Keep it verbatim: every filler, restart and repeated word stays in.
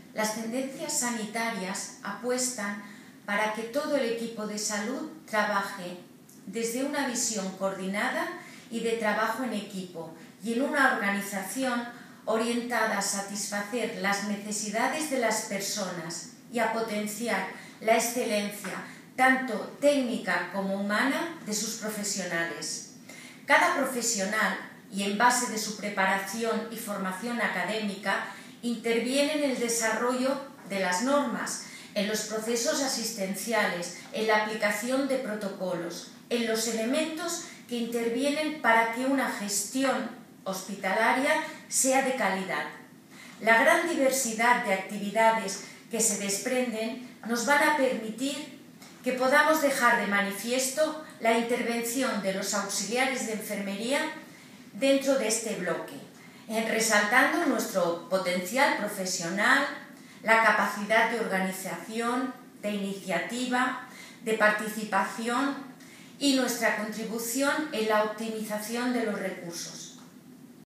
Las tendencias sanitarias apuestan para que todo el equipo de salud trabaje desde una visión coordinada y de trabajo en equipo y en una organización orientada a satisfacer las necesidades de las personas y a potenciar la excelencia tanto técnica como humana de sus profesionales. Cada profesional, y en base de su preparación y formación académica, interviene en el desarrollo de las normas, en los procesos asistenciales, en la aplicación de protocolos, en los elementos que intervienen para que una gestión hospitalaria sea de calidad. La gran diversidad de actividades que se desprenden nos van a permitir que podamos dejar de manifiesto la intervención de los auxiliares de enfermería dentro de este bloque, resaltando nuestro potencial profesional, la capacidad de organización, de iniciativa, de participación y nuestra contribución en la optimización de los recursos.